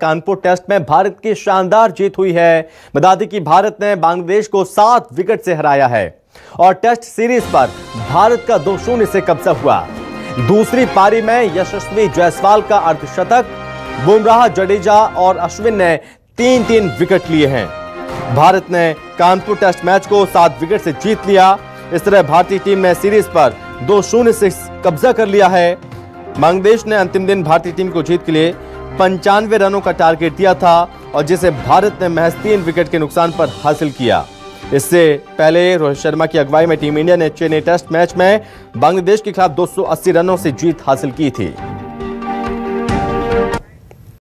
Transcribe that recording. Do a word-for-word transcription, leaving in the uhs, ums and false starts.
Kanpur test में भारत की शानदार जीत हुई है। बता दें कि भारत ने बांग्लादेश को सात विकेट से हराया है और टेस्ट सीरीज पर भारत का दो शून्य से कब्जा हुआ। दूसरी पारी में यशस्वी जायसवाल का अर्धशतक, बुमराह, जडेजा और अश्विन ने तीन तीन विकेट लिए हैं। भारत ने कानपुर टेस्ट मैच को सात विकेट से जीत लिया। इस तरह भारतीय टीम ने सीरीज पर दो शून्य से कब्जा कर लिया है। बांग्लादेश ने अंतिम दिन भारतीय टीम को जीत के लिए पंचानवे रनों का टारगेट दिया था और जिसे भारत ने महज तीन विकेट के नुकसान पर हासिल किया। इससे पहले रोहित शर्मा की अगुवाई में टीम इंडिया ने चेन्नई टेस्ट मैच में बांग्लादेश के खिलाफ दो सौ अस्सी रनों से जीत हासिल की थी।